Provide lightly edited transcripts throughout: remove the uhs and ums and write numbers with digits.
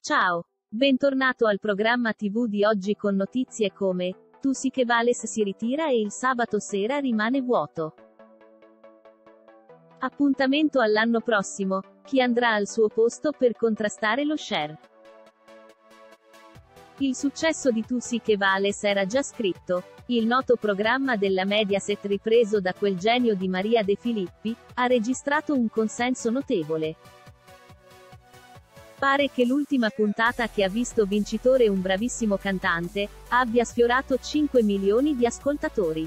Ciao, bentornato al programma TV di oggi con notizie come Tussi che Vales si ritira e il sabato sera rimane vuoto. Appuntamento all'anno prossimo, chi andrà al suo posto per contrastare lo share? Il successo di Tussi che Vales era già scritto. Il noto programma della Mediaset ripreso da quel genio di Maria De Filippi, ha registrato un consenso notevole. Pare che l'ultima puntata che ha visto vincitore un bravissimo cantante, abbia sfiorato 5 milioni di ascoltatori.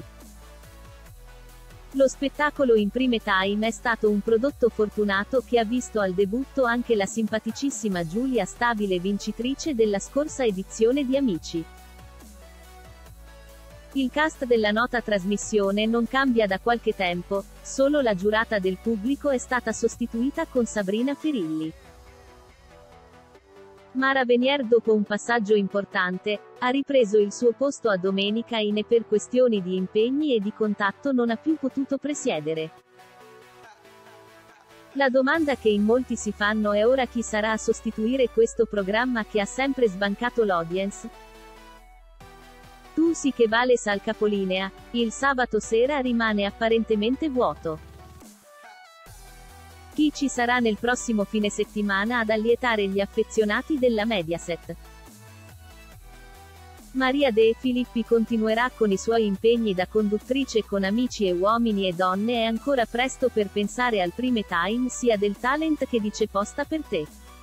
Lo spettacolo in prime time è stato un prodotto fortunato che ha visto al debutto anche la simpaticissima Giulia Stabile, vincitrice della scorsa edizione di Amici. Il cast della nota trasmissione non cambia da qualche tempo, solo la giurata del pubblico è stata sostituita con Sabrina Ferilli. Mara Venier, dopo un passaggio importante, ha ripreso il suo posto a Domenica In e per questioni di impegni e di contatto non ha più potuto presiedere. La domanda che in molti si fanno è ora chi sarà a sostituire questo programma che ha sempre sbancato l'audience? Tussi che Vales al capolinea, il sabato sera rimane apparentemente vuoto. Chi ci sarà nel prossimo fine settimana ad allietare gli affezionati della Mediaset? Maria De Filippi continuerà con i suoi impegni da conduttrice con Amici e Uomini e Donne. È ancora presto per pensare al prime time sia del talent che di C'è posta per te.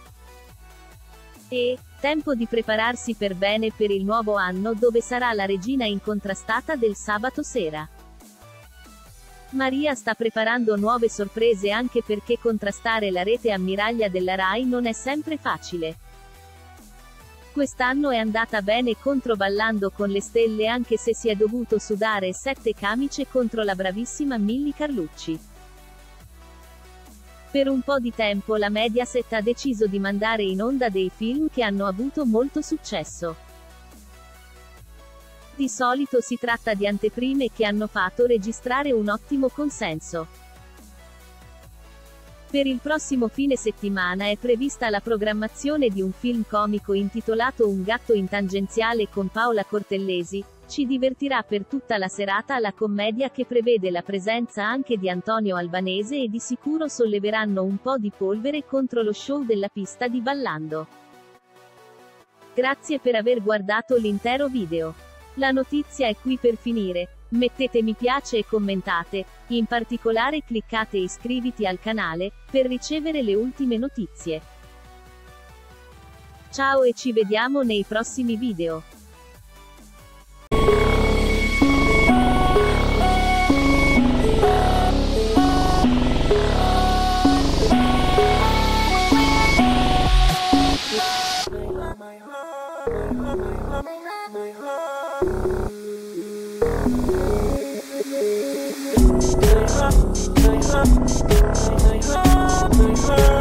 E tempo di prepararsi per bene per il nuovo anno dove sarà la regina incontrastata del sabato sera. Maria sta preparando nuove sorprese anche perché contrastare la rete ammiraglia della Rai non è sempre facile. Quest'anno è andata bene contro Ballando con le stelle anche se si è dovuto sudare 7 camicie contro la bravissima Milly Carlucci. Per un po' di tempo la Mediaset ha deciso di mandare in onda dei film che hanno avuto molto successo. Di solito si tratta di anteprime che hanno fatto registrare un ottimo consenso. Per il prossimo fine settimana è prevista la programmazione di un film comico intitolato Un gatto in tangenziale con Paola Cortellesi. Ci divertirà per tutta la serata la commedia che prevede la presenza anche di Antonio Albanese e di sicuro solleveranno un po' di polvere contro lo show della pista di Ballando. Grazie per aver guardato l'intero video. La notizia è qui per finire. Mettete mi piace e commentate, in particolare cliccate iscriviti al canale, per ricevere le ultime notizie. Ciao e ci vediamo nei prossimi video. My heart